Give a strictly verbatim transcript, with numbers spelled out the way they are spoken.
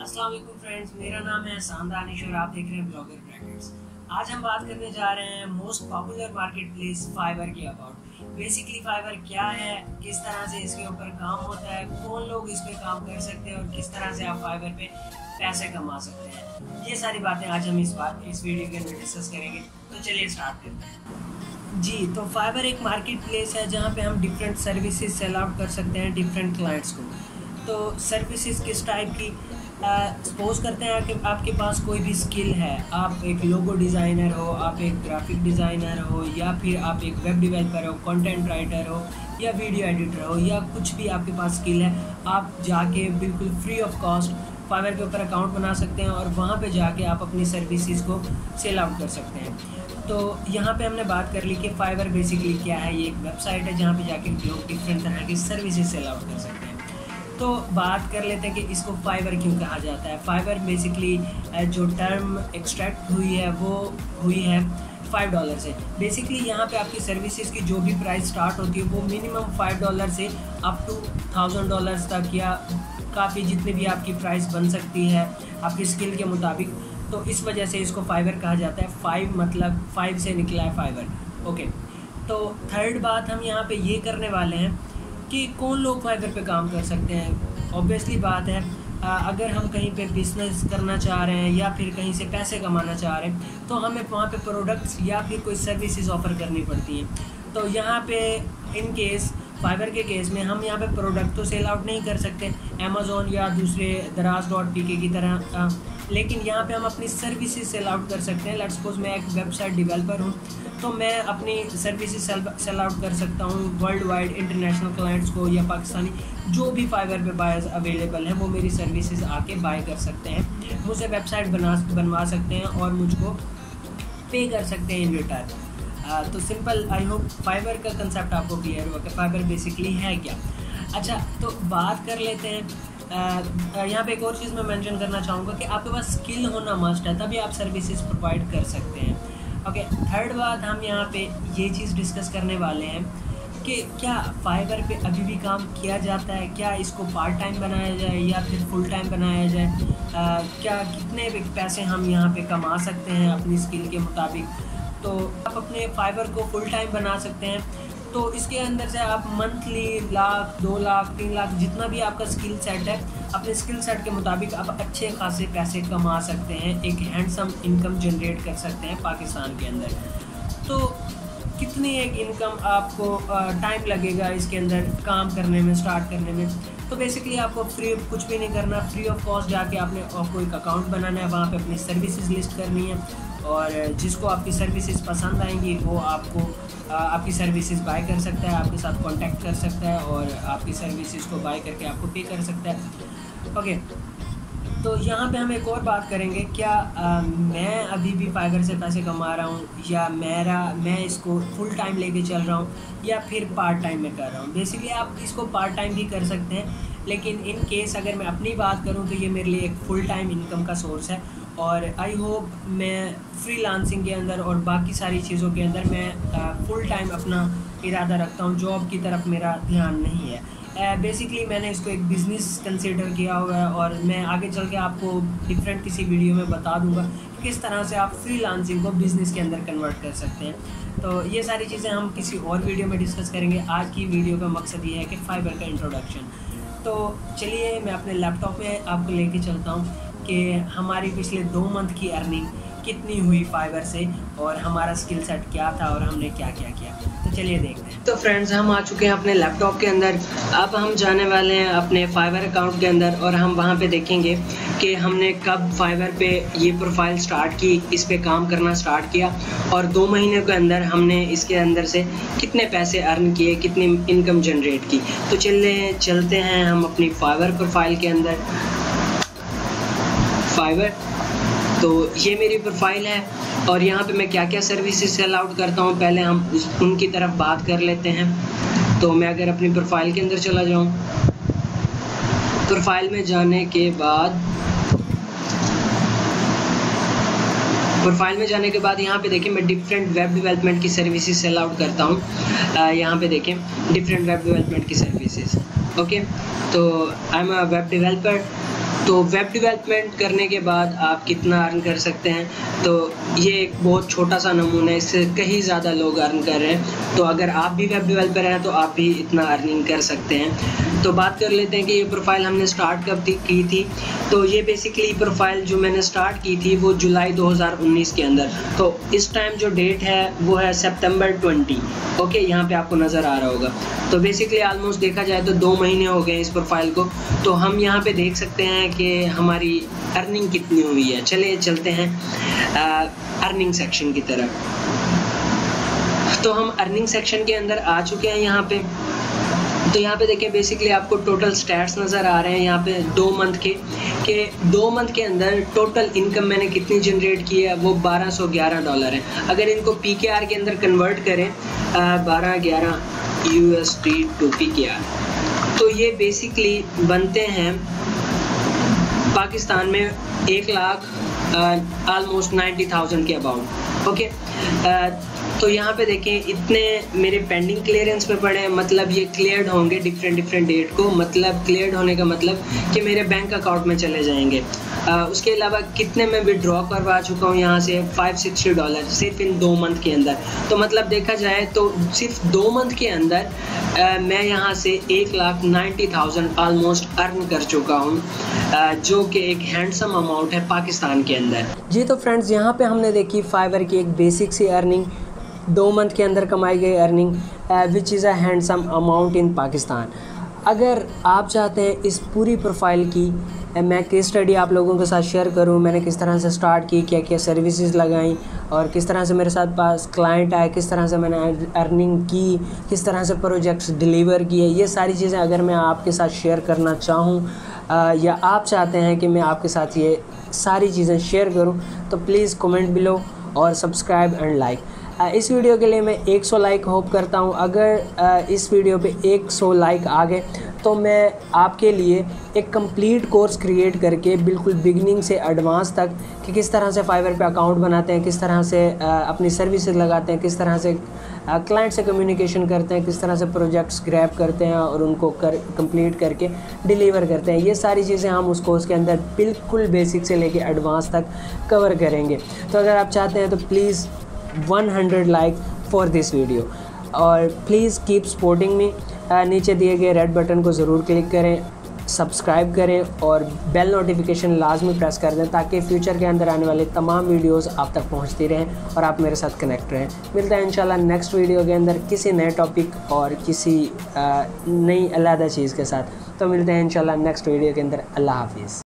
अस्सलाम वालेकुम फ्रेंड्स, मेरा नाम है एहसान दानिश और आप देख रहे हैं ब्लॉगर ब्रैकेट्स। आज हम बात करने जा रहे हैं most popular marketplace Fiverr के अबाउट। बेसिकली फाइवर क्या है, किस तरह से इसके ऊपर काम होता है, कौन लोग इस पे काम कर सकते हैं और किस तरह से आप फाइवर पे पैसे कमा सकते हैं, ये सारी बातें आज हम इस बात इस वीडियो के अंदर डिस्कस करेंगे। तो चलिए स्टार्ट करते हैं। जी, तो फाइवर एक मार्केट प्लेस है जहाँ पे हम डिफरेंट सर्विसेज सेल आउट कर सकते हैं डिफरेंट क्लाइंट्स को। तो सर्विसेज किस टाइप की, सपोज करते हैं कि आपके पास कोई भी स्किल है, आप एक लोगो डिज़ाइनर हो, आप एक ग्राफिक डिज़ाइनर हो, या फिर आप एक वेब डेवलपर हो, कंटेंट राइटर हो, या वीडियो एडिटर हो, या कुछ भी आपके पास स्किल है, आप जाके बिल्कुल फ्री ऑफ कॉस्ट फाइवर के ऊपर अकाउंट बना सकते हैं और वहाँ पे जाके आप अपनी सर्विसेज को सेल आउट कर सकते हैं। तो यहाँ पे हमने बात कर ली कि फाइवर बेसिकली क्या है। ये एक वेबसाइट है जहाँ पे जाके लोग डिफरेंट तरह की सर्विसेज सेल आउट कर सकते हैं। तो बात कर लेते हैं कि इसको फाइवर क्यों कहा जाता है। फाइवर बेसिकली जो टर्म एक्सट्रैक्ट हुई है वो हुई है फाइव डॉलर से। बेसिकली यहाँ पे आपकी सर्विसेज की जो भी प्राइस स्टार्ट होती है वो मिनिमम फाइव डॉलर से अप टू थाउजेंड डॉलर्स तक, या काफ़ी जितनी भी आपकी प्राइस बन सकती है आपकी स्किल के मुताबिक। तो इस वजह से इसको फाइवर कहा जाता है। फाइव मतलब फाइव से निकला है फाइवर। ओके, तो थर्ड बात हम यहाँ पे ये करने वाले हैं कि कौन लोग फाइवर पे काम कर सकते हैं। ऑब्वियसली बात है, अगर हम कहीं पे बिजनेस करना चाह रहे हैं या फिर कहीं से पैसे कमाना चाह रहे हैं तो हमें वहाँ पे प्रोडक्ट्स या फिर कोई सर्विसेज ऑफ़र करनी पड़ती हैं। तो यहाँ पे इन केस फाइवर के केस में हम यहाँ पे प्रोडक्ट तो सेल आउट नहीं कर सकते अमेज़ॉन या दूसरे दराज डॉट पी के की तरह, लेकिन यहाँ पे हम अपनी सर्विसेज सेल आउट कर सकते हैं। लेट्स सपोज मैं एक वेबसाइट डेवलपर हूँ तो मैं अपनी सर्विसेज सेल सेल आउट कर सकता हूँ वर्ल्ड वाइड इंटरनेशनल क्लाइंट्स को, या पाकिस्तानी जो भी फाइवर पे बायर्स अवेलेबल हैं वो मेरी सर्विसेज आके बाय कर सकते हैं, मुझे वेबसाइट बना बनवा सकते हैं और मुझको पे कर सकते हैं इन रिटर्न। Uh, तो सिंपल, आई होप फाइवर का कंसेप्ट आपको क्लियर हुआ कि फाइवर बेसिकली है क्या। अच्छा, तो बात कर लेते हैं। uh, यहाँ पे एक और चीज़ मैं मेंशन करना चाहूँगा कि आपके पास स्किल होना मस्ट है, तभी आप सर्विसेज प्रोवाइड कर सकते हैं। ओके, थर्ड बात हम यहाँ पे ये चीज़ डिस्कस करने वाले हैं कि क्या फाइवर पे अभी भी काम किया जाता है, क्या इसको पार्ट टाइम बनाया जाए या फिर फुल टाइम बनाया जाए, uh, क्या कितने पैसे हम यहाँ पे कमा सकते हैं अपनी स्किल के मुताबिक। तो आप अपने फाइवर को फुल टाइम बना सकते हैं। तो इसके अंदर से आप मंथली लाख, दो लाख, तीन लाख, जितना भी आपका स्किल सेट है, अपने स्किल सेट के मुताबिक आप अच्छे खासे पैसे कमा सकते हैं, एक हैंडसम इनकम जनरेट कर सकते हैं पाकिस्तान के अंदर। तो कितनी एक इनकम आपको टाइम लगेगा इसके अंदर काम करने में, स्टार्ट करने में। तो बेसिकली आपको फ्री कुछ भी नहीं करना, फ्री ऑफ कॉस्ट जाके आपने आपको एक अकाउंट बनाना है, वहाँ पे अपनी सर्विसेज लिस्ट करनी है और जिसको आपकी सर्विसेज पसंद आएंगी वो आपको आपकी सर्विसेज बाय कर सकता है, आपके साथ कांटेक्ट कर सकता है और आपकी सर्विसेज को बाय करके आपको पे कर सकता है। ओके, तो यहाँ पे हम एक और बात करेंगे, क्या आ, मैं अभी भी फाइवर से पैसे कमा रहा हूँ या मेरा मैं इसको फुल टाइम लेके चल रहा हूँ या फिर पार्ट टाइम में कर रहा हूँ। बेसिकली आप इसको पार्ट टाइम भी कर सकते हैं, लेकिन इन केस अगर मैं अपनी बात करूँ तो ये मेरे लिए एक फुल टाइम इनकम का सोर्स है। और आई होप मैं फ्रीलांसिंग के अंदर और बाकी सारी चीज़ों के अंदर मैं फुल टाइम अपना इरादा रखता हूँ, जॉब की तरफ मेरा ध्यान नहीं है। बेसिकली uh, मैंने इसको एक बिज़नेस कंसीडर किया हुआ है और मैं आगे चल के आपको डिफरेंट किसी वीडियो में बता दूंगा कि किस तरह से आप फ्रीलांसिंग को बिज़नेस के अंदर कन्वर्ट कर सकते हैं। तो ये सारी चीज़ें हम किसी और वीडियो में डिस्कस करेंगे। आज की वीडियो का मकसद ये है कि फाइवर का इंट्रोडक्शन। तो चलिए मैं अपने लैपटॉप में आपको लेके चलता हूँ कि हमारी पिछले दो मंथ की अर्निंग कितनी हुई फाइवर से और हमारा स्किल सेट क्या था और हमने क्या क्या किया। तो चलिए देखते हैं। तो फ्रेंड्स, हम आ चुके हैं अपने लैपटॉप के अंदर। अब हम जाने वाले हैं अपने फाइवर अकाउंट के अंदर और हम वहां पे देखेंगे कि हमने कब फाइवर पे ये प्रोफाइल स्टार्ट की, इस पे काम करना स्टार्ट किया और दो महीने के अंदर हमने इसके अंदर से कितने पैसे अर्न किए, कितनी इनकम जनरेट की। तो चलिए चलते हैं हम अपनी फाइवर प्रोफाइल के अंदर। फाइवर, तो ये मेरी प्रोफाइल है और यहाँ पे मैं क्या क्या सर्विसेज सेल आउट करता हूँ पहले हम उस उनकी तरफ बात कर लेते हैं। तो मैं अगर अपनी प्रोफाइल के अंदर चला जाऊँ, प्रोफाइल में जाने के बाद प्रोफाइल में जाने के बाद यहाँ पे देखिए मैं डिफरेंट वेब डेवलपमेंट की सर्विसेज सेल आउट करता हूँ। यहाँ पे देखें डिफरेंट वेब डेवलपमेंट की सर्विसेज। ओके, तो I am a web developer तो वेब डेवलपमेंट करने के बाद आप कितना अर्न कर सकते हैं, तो ये एक बहुत छोटा सा नमूना है, इससे कहीं ज़्यादा लोग अर्न कर रहे हैं। तो अगर आप भी वेब डेवलपर हैं तो आप भी इतना अर्निंग कर सकते हैं। तो बात कर लेते हैं कि ये प्रोफाइल हमने स्टार्ट कब की थी। तो ये बेसिकली प्रोफाइल जो मैंने स्टार्ट की थी वो जुलाई दो हज़ार उन्नीस के अंदर। तो इस टाइम जो डेट है वो है सितंबर बीस। ओके, यहाँ पे आपको नज़र आ रहा होगा। तो बेसिकली ऑलमोस्ट देखा जाए तो दो महीने हो गए इस प्रोफाइल को। तो हम यहाँ पे देख सकते हैं कि हमारी अर्निंग कितनी हुई है। चलिए चलते हैं अर्निंग सेक्शन की तरफ। तो हम अर्निंग सेक्शन के अंदर आ चुके हैं यहाँ पे। तो यहाँ पे देखिए बेसिकली आपको टोटल स्टैट्स नज़र आ रहे हैं यहाँ पे दो मंथ के के दो मंथ के अंदर टोटल इनकम मैंने कितनी जनरेट की है वो बारह सौ ग्यारह डॉलर है। अगर इनको पी के आर के अंदर कन्वर्ट करें बारह ग्यारह U S D to P K R, तो ये बेसिकली बनते हैं पाकिस्तान में एक लाख ऑलमोस्ट नाइन्टी थाउजेंड के अबाउट। ओके, तो यहाँ पे देखें इतने मेरे पेंडिंग क्लियरेंस पे पड़े हैं, मतलब ये क्लियर्ड होंगे डिफरेंट डिफरेंट डेट को। मतलब क्लियर्ड होने का मतलब कि मेरे बैंक अकाउंट में चले जाएंगे। आ, उसके अलावा कितने मैं विड्रॉ करवा चुका हूँ यहाँ से फाइव सिक्सटी डॉलर सिर्फ इन दो मंथ के अंदर। तो मतलब देखा जाए तो सिर्फ दो मंथ के अंदर आ, मैं यहाँ से एक lakh ninety thousand almost earn कर चुका हूँ, जो कि एक हैंडसम अमाउंट है पाकिस्तान के अंदर। जी तो फ्रेंड्स, यहाँ पे हमने देखी फाइवर की एक बेसिक सी अर्निंग, दो मंथ के अंदर कमाई गई earning which is a handsome amount in Pakistan. अगर आप चाहते हैं इस पूरी प्रोफाइल की मैं केस स्टडी आप लोगों के साथ शेयर करूं, मैंने किस तरह से स्टार्ट की, क्या क्या सर्विसेज लगाई और किस तरह से मेरे साथ पास क्लाइंट आए, किस तरह से मैंने अर्निंग की, किस तरह से प्रोजेक्ट्स डिलीवर किए, ये सारी चीज़ें अगर मैं आपके साथ शेयर करना चाहूँ या आप चाहते हैं कि मैं आपके साथ ये सारी चीज़ें शेयर करूँ, तो प्लीज़ कमेंट बिलो और सब्सक्राइब एंड लाइक। इस वीडियो के लिए मैं एक सौ लाइक होप करता हूँ। अगर इस वीडियो पे एक सौ लाइक आ गए तो मैं आपके लिए एक कंप्लीट कोर्स क्रिएट करके बिल्कुल बिगनिंग से एडवांस तक कि किस तरह से फाइवर पे अकाउंट बनाते हैं, किस तरह से अपनी सर्विसेज लगाते हैं, किस तरह से क्लाइंट से कम्युनिकेशन करते हैं, किस तरह से प्रोजेक्ट्स ग्रैब करते हैं और उनको कर कंप्लीट करके डिलीवर करते हैं, ये सारी चीज़ें हम उस कोर्स के अंदर बिल्कुल बेसिक से लेके एडवांस तक कवर करेंगे। तो अगर आप चाहते हैं तो please hundred like for this video और प्लीज़ कीप सपोर्टिंग मी। नीचे दिए गए रेड बटन को ज़रूर क्लिक करें, सब्सक्राइब करें और बेल नोटिफिकेशन लाजमी प्रेस कर दें ताकि फ्यूचर के अंदर आने वाले तमाम वीडियोस आप तक पहुंचती रहें और आप मेरे साथ कनेक्ट रहें। मिलता है इंशाल्लाह नेक्स्ट वीडियो के अंदर किसी नए टॉपिक और किसी नई अलग चीज़ के साथ। तो मिलते हैं इंशाल्लाह नेक्स्ट वीडियो के अंदर। अल्लाह हाफिज़।